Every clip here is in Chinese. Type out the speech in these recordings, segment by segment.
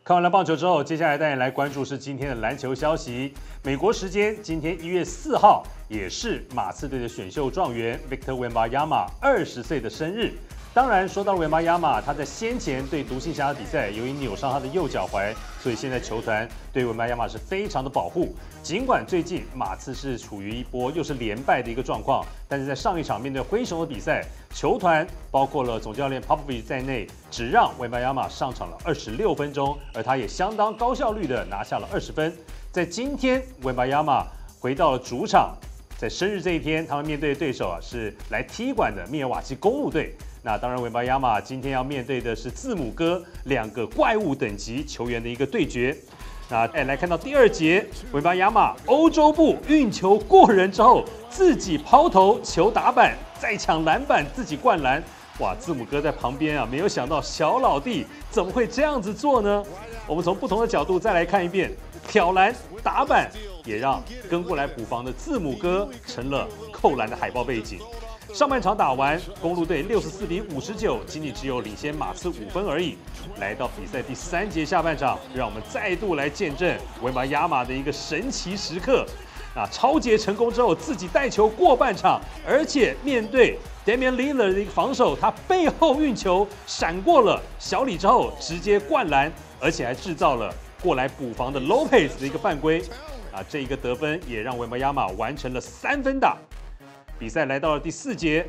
看完了棒球之后，接下来带你来关注是今天的篮球消息。美国时间今天1月4号，也是马刺队的选秀状元 Victor Wembanyama 20岁的生日。当然，说到了Wembanyama，他在先前对独行侠的比赛，由于扭伤他的右脚踝，所以现在球团对Wembanyama是非常的保护。尽管最近马刺是处于一波又是连败的一个状况，但是在上一场面对灰熊的比赛，球团包括了总教练 Popovich 在内，只让Wembanyama上场了26分钟，而他也相当高效率的拿下了20分。在今天Wembanyama回到了主场，在生日这一天，他们面对的对手是来踢馆的密尔瓦基公鹿队。那当然，Wembanyama今天要面对的是字母哥2个怪物等级球员的一个对决。那来看到第2节，Wembanyama欧洲步运球过人之后，自己抛投球打板，再抢篮板，自己灌篮。哇，字母哥在旁边啊，没有想到小老弟怎么会这样子做呢？我们从不同的角度再来看一遍，挑篮打板，也让跟过来补防的字母哥成了扣篮的海报背景。上半场打完，公鹿队64比59，仅仅只有领先马刺5分而已。来到比赛第3节下半场，让我们再度来见证Wembanyama的一个神奇时刻。超节成功之后，自己带球过半场，而且面对 Damian Lillard 的一个防守，他背后运球闪过了小李之后，直接灌篮，而且还制造了过来补防的 Lopez 的一个犯规。这一个得分也让Wembanyama完成了3分打。比赛来到了第4节，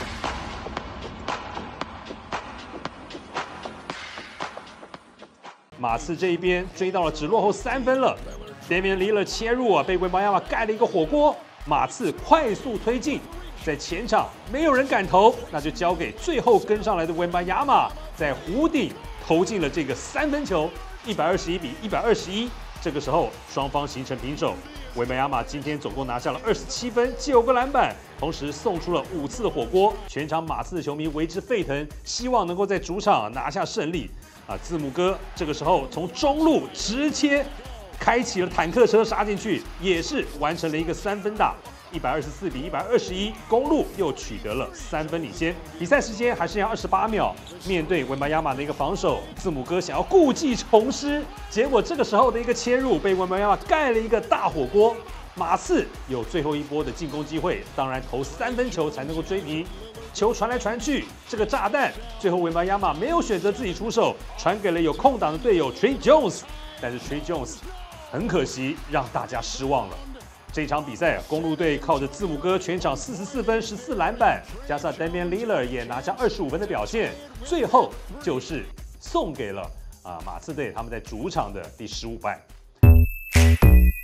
马刺这一边追到了只落后3分了。Damian Lillard 切入被Wembanyama盖了一个火锅。马刺快速推进，在前场没有人敢投，那就交给最后跟上来的Wembanyama，在弧顶投进了这个3分球，121比121。这个时候双方形成平手。Wembanyama 今天总共拿下了27分，9个篮板，同时送出了5次的火锅。全场马刺的球迷为之沸腾，希望能够在主场拿下胜利。字母哥这个时候从中路直接开启了坦克车杀进去，也是完成了一个3分打。124比121，公鹿又取得了3分领先。比赛时间还剩下28秒，面对Wembanyama的一个防守，字母哥想要故技重施，结果这个时候的一个切入被Wembanyama盖了一个大火锅。马刺有最后一波的进攻机会，当然投3分球才能够追平。球传来传去，这个炸弹最后Wembanyama没有选择自己出手，传给了有空档的队友 Tre Jones， 但是 Tre Jones 很可惜让大家失望了。这场比赛，公鹿队靠着字母哥全场44分、14篮板，加上 Damian Lillard 也拿下25分的表现，最后就是送给了马刺队他们在主场的第15败。